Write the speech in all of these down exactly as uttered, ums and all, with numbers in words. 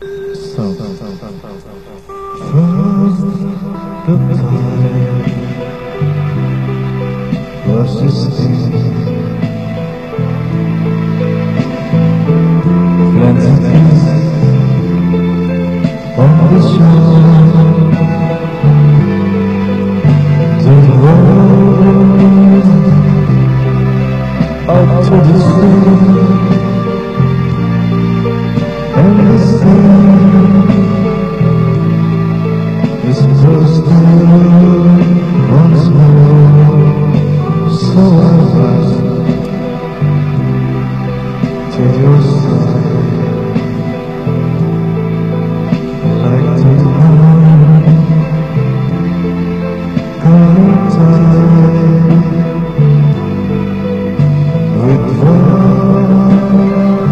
So, from the time persisting, fantasies on the shore, the road up to the sea, and the sun is bursting once more. So I rise to your side, like the wind coming tide, with one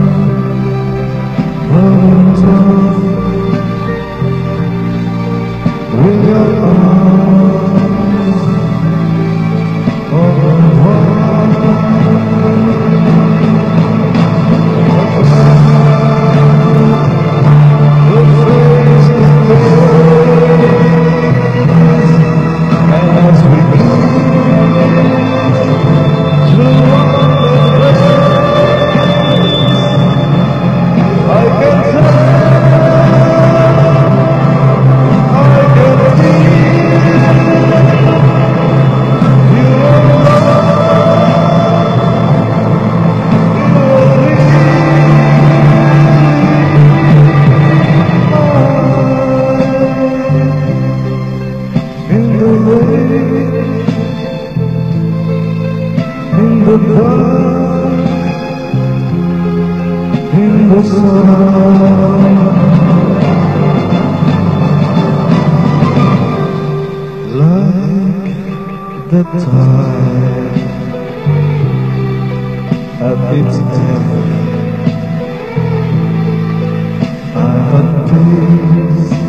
running down, with your arms open wide. The face is there, and as we go through all the places, I can tell, I can feel you are love, you are in the rain, in the dark, in the sun, like the tide at its end. I'm at peace